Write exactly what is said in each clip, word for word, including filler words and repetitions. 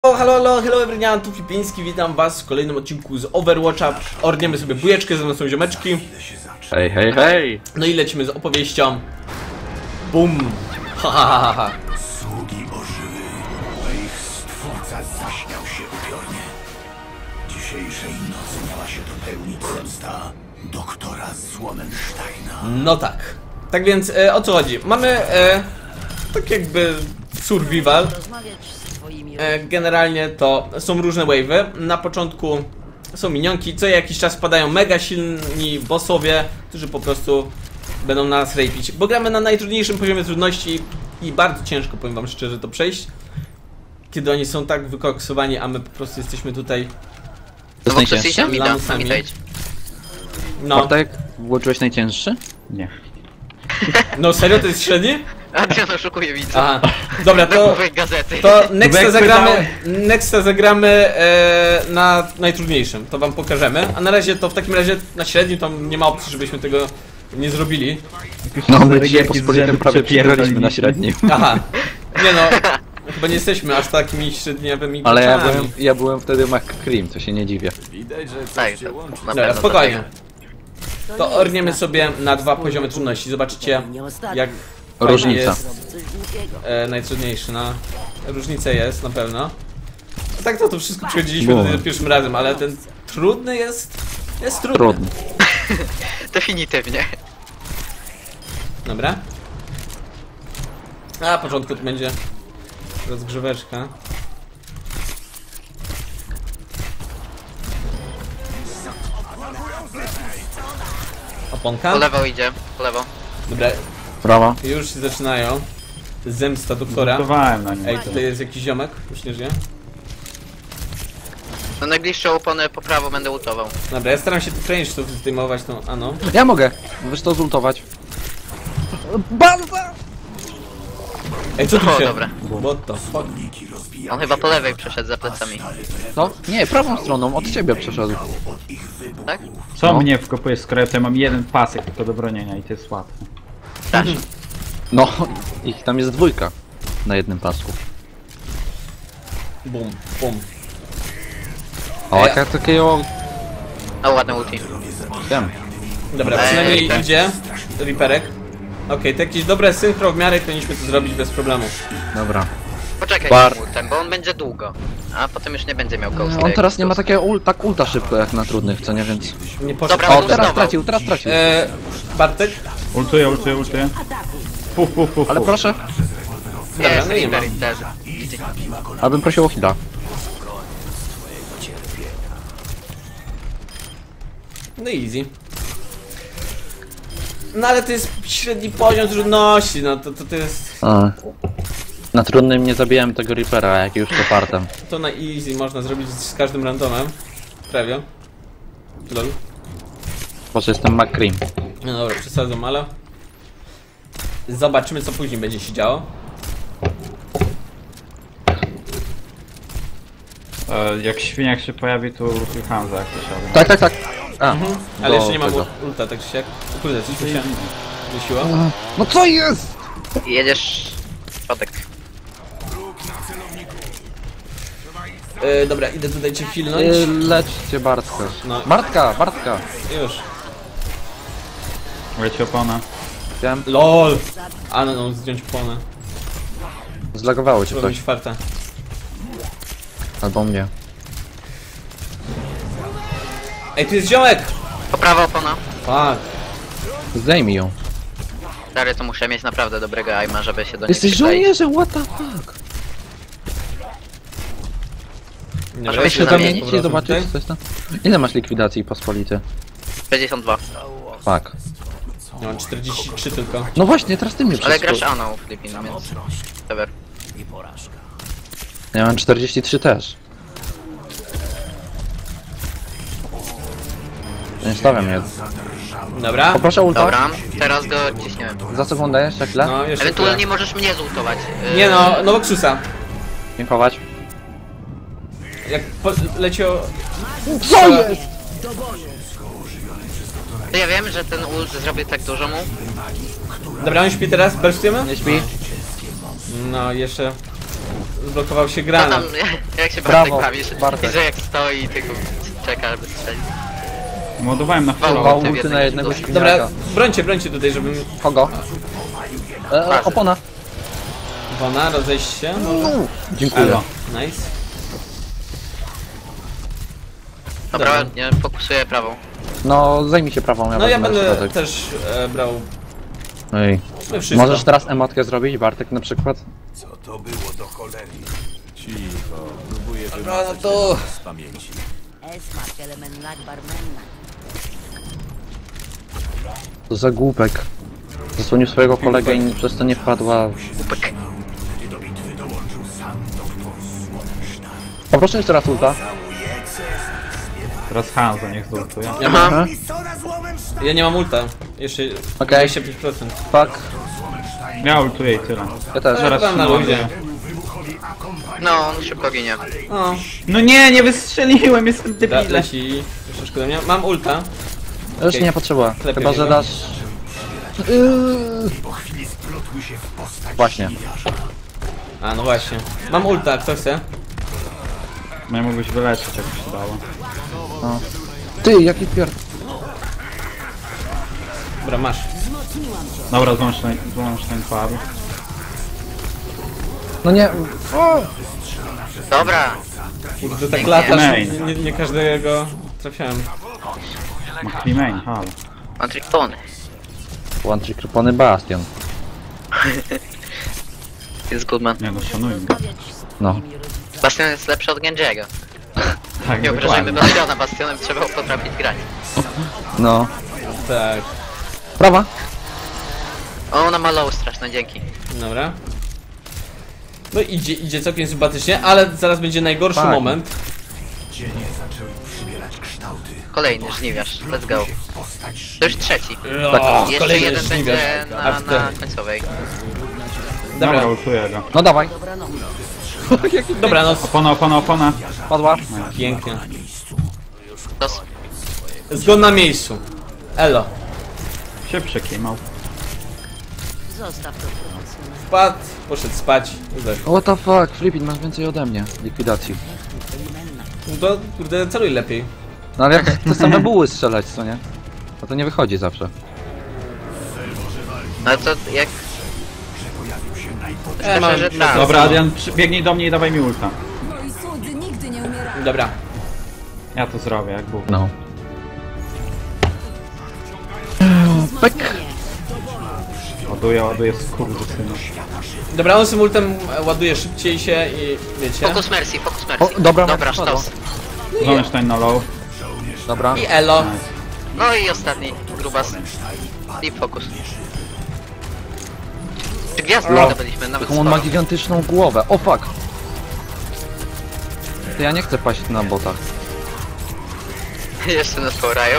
O, halo, halo, hello everyone, tu Flipiński, witam was w kolejnym odcinku z Overwatcha. Orniemy sobie bujeczkę, ze mną są ziomeczki. Hej, hej, hej! No i lecimy z opowieścią. Bum! Ha, ha, ha, ha. Sługi ożyły, a ich stwórca zaśmiał się upiornie. Dzisiejszej nocy miała się dopełnić zemsta doktora Słomensteina. No tak. Tak więc, e, o co chodzi? Mamy, e, tak jakby survival. E, generalnie to są różne wave'y. Na początku są minionki, co jakiś czas wpadają mega silni bossowie, którzy po prostu będą nas rapić. Bo gramy na najtrudniejszym poziomie trudności i bardzo ciężko, powiem wam szczerze, to przejść. Kiedy oni są tak wykoksowani, a my po prostu jesteśmy tutaj. To jest najcięższy? Lamusami. No, Bartek, włączyłeś najcięższy? Nie. no serio, to jest średni? Adrian oszukuje widza. Aha, dobra, to, Nakupy gazety. to Nexta Jak zagramy, Nexta zagramy e, na najtrudniejszym, to wam pokażemy. A na razie to w takim razie na średnim to nie ma opcji, żebyśmy tego nie zrobili. No my Zarygi dzisiaj jakieś z pospolitym rzędu prawie przegraliśmy przepierdoliliśmy. na średnim. Aha, nie no, chyba nie jesteśmy aż takimi średniowymi Ale ja graczami. byłem, ja byłem wtedy McCream, to się nie dziwię. Tak, to na Dobra, pewno spokojnie. To orniemy sobie na dwa poziomy trudności, zobaczycie jak fajnie Różnica. jest e, najtrudniejszy, no. Różnica jest na pewno. A tak to to wszystko przechodziliśmy Bo. za pierwszym razem, ale ten trudny jest, jest trudny. Trudny. Definitywnie. Dobra. A na początku to będzie rozgrzeweczka. Oponka? Po lewo idzie, po lewo. Dobra, Brawa. już się zaczynają. Zemsta doktora. Żartowałem na nim. Ej, tutaj jest jakiś ziomek, już nie żyje. Na najbliższą oponę po prawo będę utował. Dobra, ja staram się tu range tu zdejmować tą ano. Ja mogę, wiesz to zultować. Banza! Ej, co tu O, się... dobra. What the fuck? On chyba po lewej przeszedł za plecami. Co? Nie, prawą stroną, od ciebie przeszedł. Tak? Co No. mnie wkopuje, skoro ja mam jeden pasek tylko do bronienia i to jest łatwe. Tak. No, ich tam jest dwójka. Na jednym pasku. Bum, bum. O, Ej. jaka takiego... A ładne ulti. Wiem. Dobra, Ej, przynajmniej tak. idzie Reaperek. Okej, to jakieś dobre synchro w miarę powinniśmy to zrobić bez problemu. Dobra. Poczekaj Bar- z tym ultem, bo on będzie długo. A potem już nie będzie miał ghosta. On jak teraz nie ma ghost. takiego ul tak ulta szybko jak na trudnych, co nie, więc... Nie poszedł. Dobra, O, on teraz znowu. tracił, teraz tracił. E, Bartek? Ultuję, ultuję, ultuję. Puf, puf, puf, Ale puf. proszę, Dobra, Jest, no nie ma. Reaper też. abym prosił o heal'a. No easy. No ale to jest średni poziom trudności, no to, to, to jest... A. Na trudnym nie zabijałem tego Reapera, jak już to partem. To na easy można zrobić z każdym randomem. Prawie. Lol. Po co jestem McCream. No dobra, przesadzam, ale... Zobaczymy co później będzie się działo. E, jak świniak się pojawi, to ultuj Hamza jak to siada. Tak, tak, tak. A, Ale do jeszcze nie mam tego. ulta, tak czy siak. O kurde, coś mi się wysiło. No co jest? Jedziesz... Środek. E, dobra, idę tutaj cię filnąć. Yy, Leczcie Bartka. No. Bartka, Bartka. Już. Leci opona. Wiem, LOL! A no, no zdjąć płonę. zlagowało cię Trzeba coś. mieć farta. Albo mnie. Ej, tu jest ziomek! Po prawo opona. Fuck. Zdejmij ją. Stary, to muszę mieć naprawdę dobrego aima, żeby się do niej Jesteś przykleić. żołnierzem, what the fuck? Nie, Może weź weź się się tam zamienić, po Chcecie prostu zobaczyć tutaj. coś tam? Ile masz likwidacji pospolity? sześćdziesiąt dwa. Fuck. Ja mam czterdzieści trzy tylko. No właśnie, teraz ty mnie Ale przeskoczył. grasz Aną, Filipin, więc... Sever. Ja mam czterdzieści trzy też. Nie stawiam je. Dobra. Poproszę ulta. Dobra, teraz go ciśniemy. Za sekundę jeszcze chwilę. No, jeszcze Ewentualnie chwilę. możesz mnie zultować. Yy, Nie no, Nowoxusa. Dziękować. Jak po leciał... Co jest? To ja wiem, że ten ult zrobił tak dużo mu. Dobra, on śpi teraz, burstujemy? Nie śpi. No, jeszcze... zblokował się Co granat. tam, jak się Brawo, Bartek bawisz? Bartek. Że jak stoi i tylko czeka, żeby strzelić. Ładowałem na Walą. full. Dał ty ulty w na jednej jednego Dobra, świniaka. brońcie, brońcie tutaj, żebym... Kogo? E, e, opona. Wona, rozejść się. Może? Dziękuję. Elo. Nice. Dobra, ja fokusuję prawą. No, zajmij się prawą, ja No ja wezmę będę środek. też e, brał Ej. no, wszystko. Możesz teraz emotkę zrobić, Bartek na przykład? Co to było do cholery? Dobra, no to... Z pamięci. اسمع كلام الأكبر منك. To za głupek. Zasłonił swojego kolegę i przez to nie wpadła... Kupek. Gdy do bitwy dołączył sam doktor Słonenstein. Poproszę jeszcze raz ulta. Teraz Hanzo niech zultuje. Ja, mam, Aha. ja nie mam ulta. Jeszcze Okej. dwadzieścia pięć procent. Fuck. Ja ultuję i tyle. Ja też. Zaraz Dobra, na się luzie. naładuję. No, on szybko ginie. O, No nie, nie wystrzeliłem, jestem da, debilem. leci. Jeszcze szkoda mnie. Mam ulta. Już Okej. nie potrzeba. Lepiej Chyba, że niego. dasz... Yy. Właśnie. A, no właśnie. Mam ulta, kto chce? No ja mógłbyś wyleczyć, jak się dało. Ty, jaki pier... Dobra, masz. Dobra, złącz ten, złącz ten padł. No nie... Dobra, Kurde, tak latasz, Main. nie, nie każdego trafiałem. Ma Clean, halo. mam triptony. One trick krypony Bastion. Jest Goodman. Nie no, szanujmy go. No. Bastion jest lepszy od Genjiego. Tak, Nie obrażajmy dokładnie. Bastiona, Bastionem trzeba potrafić grać. No. Tak. Prawa. O, ona ma low straszne, dzięki. Dobra. No idzie, idzie całkiem sympatycznie, ale zaraz będzie najgorszy Tak. moment. Cienie zaczęły przybierać kształty. Kolejny żniwiarz, let's go. To już trzeci. O, Jeszcze kolejny jeden żniwiarz. będzie na, After. na końcowej. Dobra, Dobra, ultuję go. No dawaj. dobra, no Opona, opona, opona. Padła. pięknie. To s- Zgon na miejscu. Elo. Się przekimał. Zostaw to profesjonalnie. Wpadł, poszedł spać. Zdechł. What the fuck, Flippin, masz więcej ode mnie. Likwidacji. No to kurde, celuj lepiej. No ale jak te same buły strzelać, co nie? No to nie wychodzi zawsze. No to jak... E, mam, że mam tak. Dobra, Adrian, przy- biegnij do mnie i dawaj mi ulta. Moi słudzy nigdy nie umierają. Dobra. Ja to zrobię, jak Bóg. No. Pek. Ładuję, ładuję skurwysynu. Dobra, on symultem ładuje szybciej się i wiecie. Focus Mercy, Focus Mercy. O, dobra, dobra, spadło. sztos. Złącztań na low. Dobra. I elo. No i ostatni, grubas. Deep Focus. Czy gwiazdy No. zdobyliśmy, nawet Jaką on ma sporo. gigantyczną głowę. O fuck. To ja nie chcę paść na botach. Jeszcze nas poraju.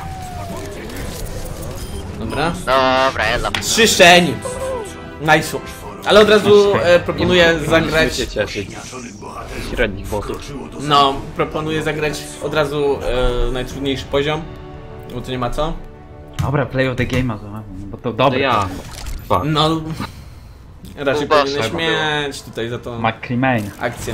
Dobra. Dobra, elo. Trzy szczeń. Nice. Ale od razu e, proponuję zagrać. się cieszyć. Średnich botów. No, proponuję zagrać od razu e, najtrudniejszy poziom. Bo tu nie ma co. Dobra, play of the game, no bo to dobre. ja. Fuck. No. Raczej Bossa powinieneś było. mieć tutaj za tą McClimane. akcję.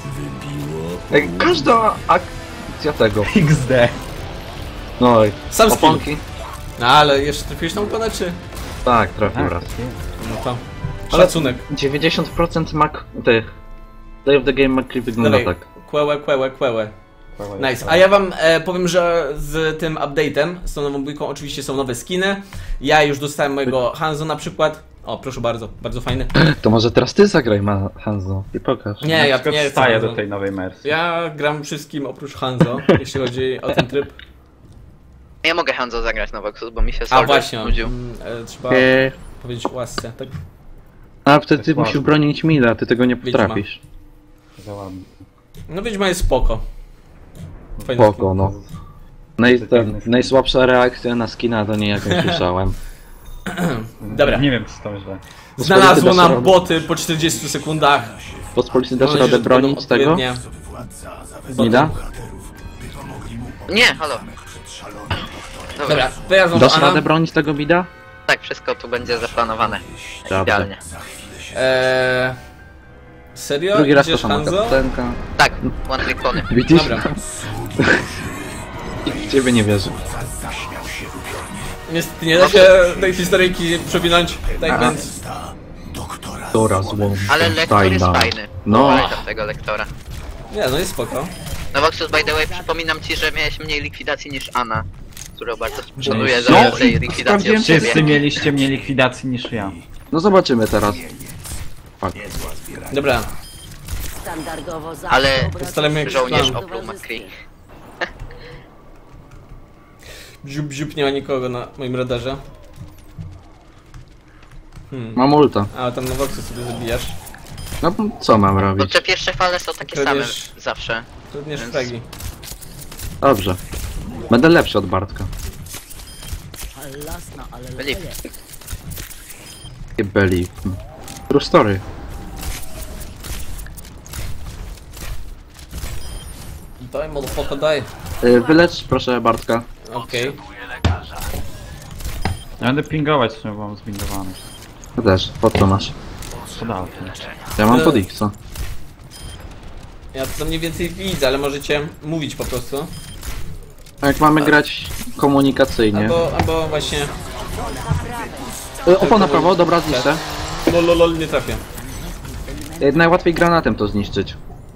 Każda akcja tego. X D. No i Sam skill. oponki. No ale jeszcze trafiłeś na układa, czy? Tak, trafił Tak, raz. No to. Ale Szacunek. dziewięćdziesiąt procent Mac... tych... Play of the game McCree wygląda Dawaj. tak. Kłełe, kłełe, kłełe. Nice. A ja wam e, powiem, że z tym update'em, z tą nową bójką oczywiście są nowe skiny. Ja już dostałem mojego Hanzo na przykład. O, proszę bardzo, bardzo fajny. To może teraz ty zagraj ma Hanzo i pokaż. Nie, ja Tylko nie wstaję chcę. do tej nowej Mercy. Ja gram wszystkim oprócz Hanzo, jeśli chodzi o ten tryb. Ja mogę Hanzo zagrać na Voxus, bo mi się A Soldier właśnie, nudził. mm, e, trzeba Eee, powiedzieć łasce, tak? a wtedy ty Tak musisz ładnie. bronić mida, ty tego nie Wiedźma. potrafisz. Za ładnie. No Wiedźma jest spoko. Fajny Spoko, no. Naj, ten, najsłabsza reakcja na skina to nie jakąś słyszałem. Dobra. Nie wiem, co to źle. skin. Znalazło dasz nam radę. boty po czterdziestu sekundach. Pospolicy Mam dasz nadzieję, radę że to będą bronić tego? odpowiednie Nida? Nie, halo. Dobra, Dobra, to ja znowu Dasz Ana. radę bronić tego mida? tak, wszystko tu będzie zaplanowane. Dobrze. Idealnie. Eee, Serio? Drugi raz to Idziesz, sama Hanzo? kapitanka. Tak, one trick pony. Widzisz? Dobra. I w ciebie nie wierzę. Niestety nie da się tej historyjki przewinąć, tak więc... Dora złą. Ale lektor jest Tajna. fajny. No. Pamiętam tego lektora. Nie, no jest spoko. No Voxus, by the way, przypominam ci, że miałeś mniej likwidacji niż Anna, którą bardzo szanuję za No, więcej likwidacji od Wszyscy ciebie. mieliście mniej likwidacji niż ja. No zobaczymy teraz. Fuck. Dobra, Standardowo zawsze Ale obracasz się żołnierz w opluł towarzystwie. McCree. bziup, bziup, nie ma nikogo na moim radarze. Hmm. Mam ulta. A, tam na Voxy sobie zabijasz. No co mam Bo robić? te pierwsze fale są takie same Kradzież. zawsze. Trudniejsze Więc- fragi. Dobrze. Będę lepszy od Bartka. Lasna, ale Believe. lepiej. Nie believe. True story. Daj, motherfucker, daj. Y, Wylecz proszę Bartka. Okej. Ja będę pingować, bo mam zbingowany. Ja też. Po co masz? Podałki. Ja mam Y. pod X. Ja to mniej więcej widzę, ale możecie mówić po prostu. Jak mamy grać komunikacyjnie. Albo, albo właśnie... Y, Opona prawo, dobra, zniszczę. Lol, lol, lol, nie trafię. Y, Najłatwiej granatem to zniszczyć.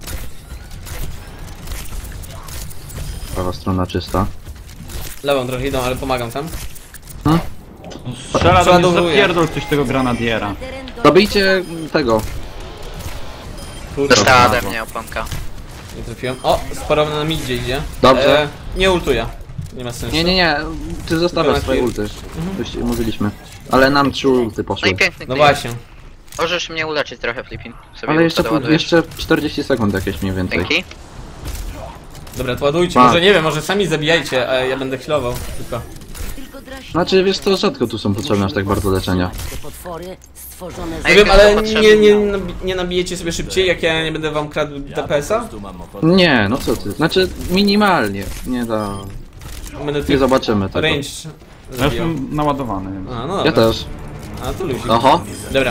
Prawa strona czysta. Lewą trochę idą, ale pomagam tam. Strzela do mnie, Przeładowuję. zapierdol ktoś tego granadiera. Dobijcie tego. Kurde, Dostała Brawo. ode mnie oponka. nie trafiłem. O, sporo na midzie idzie. Dobrze. E, nie ultuję. Nie ma sensu. Nie, nie, nie. Ty zostawiasz Tylko swoje na ulty. Już mówiliśmy. Ale nam trzy ulty No poszły. i piękny No clear. właśnie. Możesz mnie uleczyć trochę, Flippin. Sobie Ale jeszcze, doładujesz. jeszcze czterdzieści sekund jakieś mniej więcej. Dzięki. Dobra, to ładujcie. Pa. Może nie wiem, może sami zabijajcie, a ja będę healował. Tylko. Tylko draśnięcie. Znaczy wiesz co, rzadko tu są potrzebne aż tak bardzo leczenia. Te potwory stworzone A Nie jak wiem, jest ale to nie, potrzebne? nie, nabi- nie nabijecie sobie szybciej, jak ja nie będę wam kradł D P S-a? Nie, no co ty. Znaczy minimalnie. Nie da. Będę Nie tylko zobaczymy tego. range Ja zabijał. jestem naładowany, więc... A, no Ja dobra. też. A, to luzik. Oho. Dobra.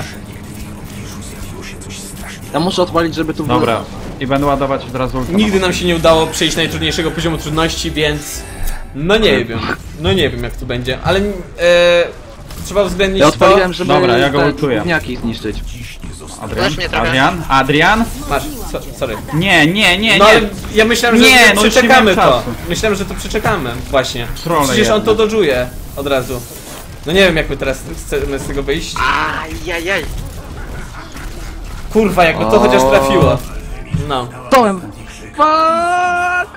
Ja muszę odpalić, żeby tu... Dobra. I będę ładować od razu ulta. Nigdy nam się nie udało przejść najtrudniejszego poziomu trudności, więc... No nie wiem. No nie wiem, jak tu będzie, ale... E, trzeba uwzględnić Ja to... odpaliłem, żeby Dobra, ja go te ultuję. gówniaki zniszczyć. Adrian? Weź mnie trochę. Adrian? Adrian? Masz, so, sorry. Nie, nie, nie, No ale nie. ja myślałem, że Nie, że no już nie przeczekamy miałem to. czasu. Myślałem, że to przeczekamy, właśnie. Trolle Przecież on jedne. to dodżuje od razu. No nie wiem, jak my teraz chcemy z tego wyjść. Ajajaj. Kurwa, jakby to O. chociaż trafiło. No. Tołem! Fuck!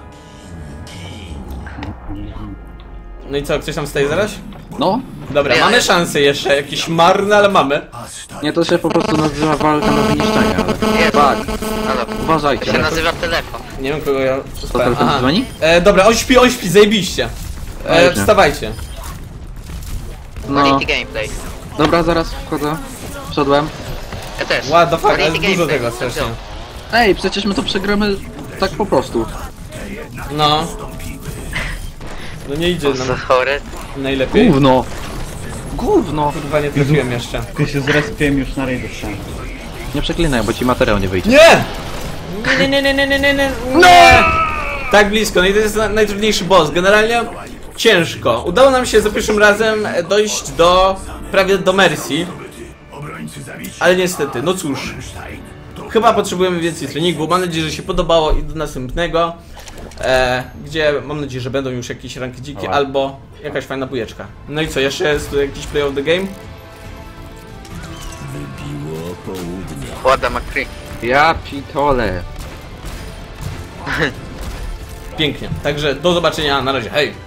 No i co, ktoś tam staje zaraz? No? Dobra, Ja- mamy szansę jeszcze, jakieś marne, ale mamy. Nie, to się po prostu nazywa walka na wyniszczenie, ale... Jest. Fuck! Halo. To Uważajcie. się nazywa telefon. Nie wiem, kogo ja... To telefon Aha. dzwoni? E, dobra, on śpi, on śpi, zajebiście. E, Fajnie. wstawajcie. No. Quality gameplay. Dobra, zaraz wchodzę. Wszedłem. Ja też. What the fuck, ale Quality jest dużo gameplay. tego strasznie. Ej, przecież my to przegramy tak po prostu. No. No nie idzie Co za nam chory. najlepiej. Gówno! Gówno! Kurwa, nie trafiłem jeszcze. Ty się zrespiłem już na rejdzie wszędzie. Nie przeklinaj, bo ci materiał nie wyjdzie. Nie! Nie, nie, nie, nie, nie, nie, nie, nie! Tak blisko, no i to jest na- najtrudniejszy boss. Generalnie ciężko. Udało nam się za pierwszym razem dojść do... prawie do Mercy. Ale niestety, no cóż. Chyba potrzebujemy więcej treningu. Mam nadzieję, że się podobało i do następnego. E, gdzie mam nadzieję, że będą już jakieś ranki dzikie albo jakaś fajna bujeczka. No i co, jeszcze jest tu jakiś play of the game? Ładna McCree. Ja pitole. Pięknie. Także do zobaczenia, na razie, hej!